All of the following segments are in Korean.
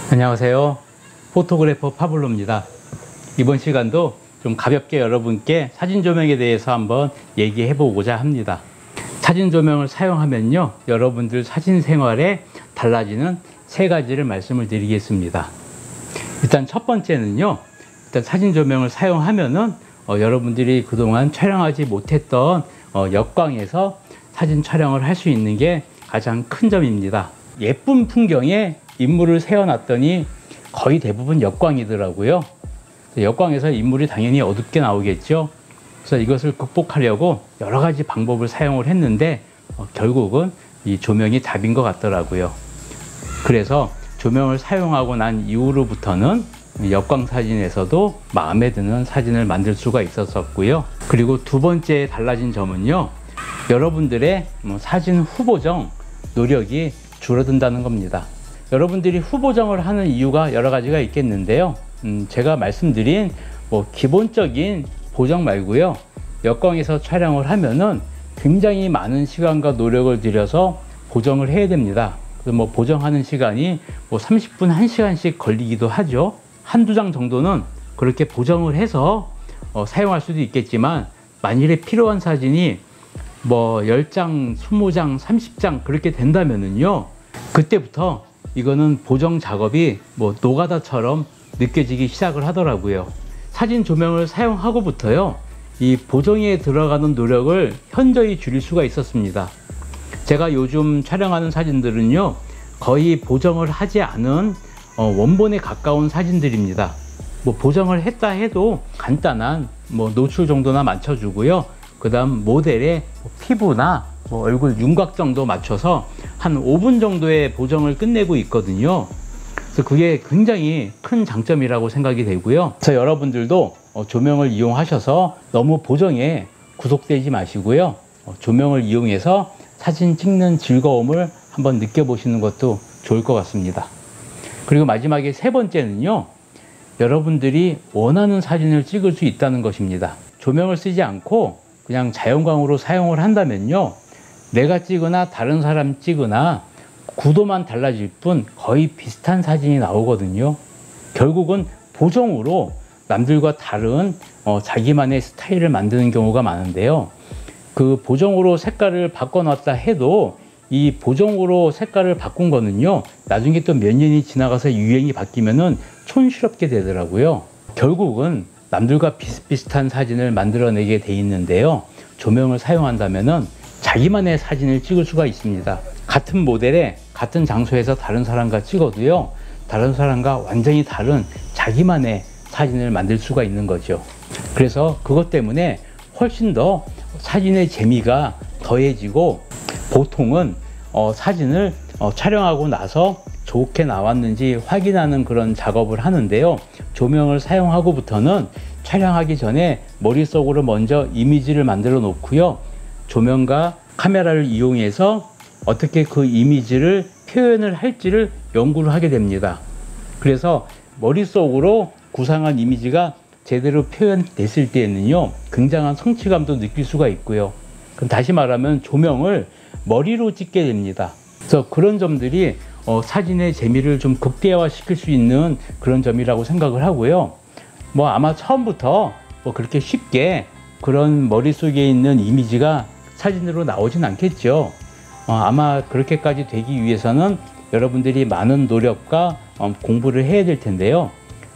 안녕하세요. 포토그래퍼 파블로입니다. 이번 시간도 좀 가볍게 여러분께 사진 조명에 대해서 한번 얘기해 보고자 합니다. 사진 조명을 사용하면요, 여러분들 사진 생활에 달라지는 세 가지를 말씀을 드리겠습니다. 일단 첫 번째는요, 일단 사진 조명을 사용하면은 여러분들이 그동안 촬영하지 못했던 역광에서 사진 촬영을 할 수 있는 게 가장 큰 점입니다. 예쁜 풍경에 인물을 세워놨더니 거의 대부분 역광이더라고요. 역광에서 인물이 당연히 어둡게 나오겠죠. 그래서 이것을 극복하려고 여러 가지 방법을 사용을 했는데 결국은 이 조명이 답인 것 같더라고요. 그래서 조명을 사용하고 난 이후로부터는 역광 사진에서도 마음에 드는 사진을 만들 수가 있었고요. 그리고 두 번째 달라진 점은요, 여러분들의 사진 후보정 노력이 줄어든다는 겁니다. 여러분들이 후보정을 하는 이유가 여러 가지가 있겠는데요. 제가 말씀드린 기본적인 보정 말고요, 역광에서 촬영을 하면은 굉장히 많은 시간과 노력을 들여서 보정을 해야 됩니다. 그래서 보정하는 시간이 30분, 1시간씩 걸리기도 하죠. 한두 장 정도는 그렇게 보정을 해서 사용할 수도 있겠지만, 만일에 필요한 사진이 10장, 20장, 30장 그렇게 된다면은요, 그때부터 이거는 보정 작업이 노가다처럼 느껴지기 시작을 하더라고요. 사진 조명을 사용하고부터요, 이 보정에 들어가는 노력을 현저히 줄일 수가 있었습니다. 제가 요즘 촬영하는 사진들은요, 거의 보정을 하지 않은 원본에 가까운 사진들입니다. 보정을 했다 해도 간단한 노출 정도나 맞춰주고요, 그 다음 모델의 피부나 얼굴 윤곽 정도 맞춰서 한 5분 정도의 보정을 끝내고 있거든요. 그래서 그게 굉장히 큰 장점이라고 생각이 되고요. 그래서 여러분들도 조명을 이용하셔서 너무 보정에 구속되지 마시고요, 조명을 이용해서 사진 찍는 즐거움을 한번 느껴보시는 것도 좋을 것 같습니다. 그리고 마지막에 세 번째는요, 여러분들이 원하는 사진을 찍을 수 있다는 것입니다. 조명을 쓰지 않고 그냥 자연광으로 사용을 한다면요, 내가 찍으나 다른 사람 찍으나 구도만 달라질 뿐 거의 비슷한 사진이 나오거든요. 결국은 보정으로 남들과 다른 자기만의 스타일을 만드는 경우가 많은데요, 그 보정으로 색깔을 바꿔놨다 해도 이 보정으로 색깔을 바꾼 거는요, 나중에 또 몇 년이 지나가서 유행이 바뀌면은 촌스럽게 되더라고요. 결국은 남들과 비슷비슷한 사진을 만들어내게 돼 있는데요, 조명을 사용한다면은 자기만의 사진을 찍을 수가 있습니다. 같은 모델에 같은 장소에서 다른 사람과 찍어도요, 다른 사람과 완전히 다른 자기만의 사진을 만들 수가 있는 거죠. 그래서 그것 때문에 훨씬 더 사진의 재미가 더해지고, 보통은 사진을 촬영하고 나서 좋게 나왔는지 확인하는 그런 작업을 하는데요, 조명을 사용하고부터는 촬영하기 전에 머릿속으로 먼저 이미지를 만들어 놓고요, 조명과 카메라를 이용해서 어떻게 그 이미지를 표현을 할지를 연구를 하게 됩니다. 그래서 머릿속으로 구상한 이미지가 제대로 표현됐을 때에는요, 굉장한 성취감도 느낄 수가 있고요. 그럼 다시 말하면 조명을 머리로 찍게 됩니다. 그래서 그런 점들이 사진의 재미를 좀 극대화 시킬 수 있는 그런 점이라고 생각을 하고요. 아마 처음부터 그렇게 쉽게 그런 머릿속에 있는 이미지가 사진으로 나오진 않겠죠. 아마 그렇게까지 되기 위해서는 여러분들이 많은 노력과 공부를 해야 될 텐데요,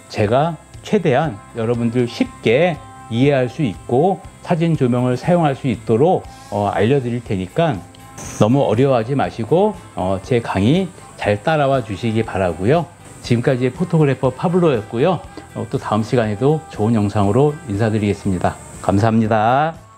제가 최대한 여러분들 쉽게 이해할 수 있고 사진 조명을 사용할 수 있도록 알려드릴 테니까 너무 어려워하지 마시고 제 강의 잘 따라와 주시기 바라고요. 지금까지 포토그래퍼 파블로였고요. 또 다음 시간에도 좋은 영상으로 인사드리겠습니다. 감사합니다.